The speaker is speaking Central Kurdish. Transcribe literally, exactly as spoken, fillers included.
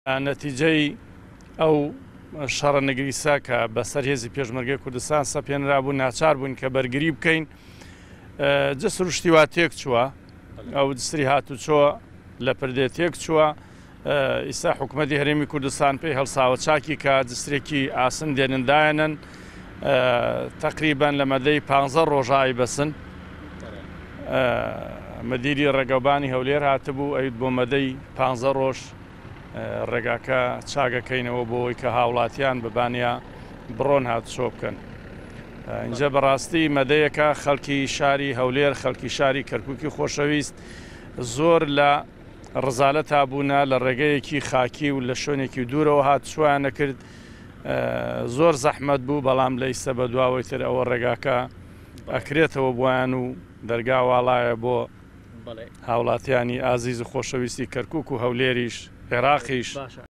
نەتیجەی ئەو شەڕە نەگریسا کە بەسەر هێزی پێشمەرگەی کوردستان سەپێنرابوو ناچار بوون کە بەرگری بکەین جەسر و شتیوا تێک چووە ئەو دستری هاتو چۆ لە پردێ تێک چووە ئیستا حکوومەتی هەرێمی کوردستان پێی هەڵساوە چاکی کە دسترێکی ئاسن دێنندایەنن تقریبان لە مەدەی پانزە ڕۆژایی بەسن مەدیری ڕێگەبانی هەولێر هاتبوو ئەویت بۆ مەدەی پانزە ڕۆژ ڕێگاکە چاگەکەینەوە بۆەوەی کە هاوڵاتیان ببانیا بڕۆن هاتوچۆ بکەن. اینجا بەڕاستی مەدەیەکە خەڵکی شاری هەولێر خەڵکی شاری کەرکووکی خۆشەویست زۆر لە ڕزالەت هابوونە لە ڕێگەیەکی خاکی و لە شوێنێکی دوورەوە هات چویان نەکرد زۆر زەحمەت بوو بەڵام لە ئیستا بە دواوەی تر ئەوە ڕێگاکە ئەکرێتەوە بۆیان و دەرگا واڵایە بۆ هاوڵاتیانی ئازیز و خۆشەویستی کەرکووک و هەولێریش عێراقیش